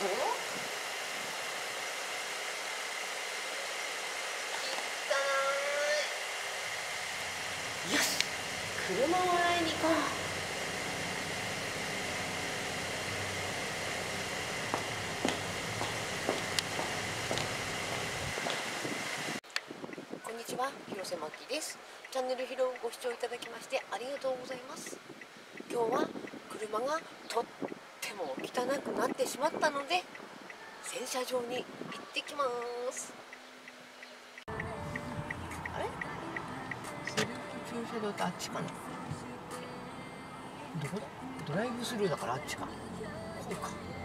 よし、車を洗いに行こう。こんにちは、広瀬真希です。チャンネル広ご視聴いただきましてありがとうございます。今日は車がとっても汚くなってしまったので洗車場に行ってきます。あれ？セルフ駐車場ってあっちかな？どこだ？ドライブスルーだからあっちか。こうか。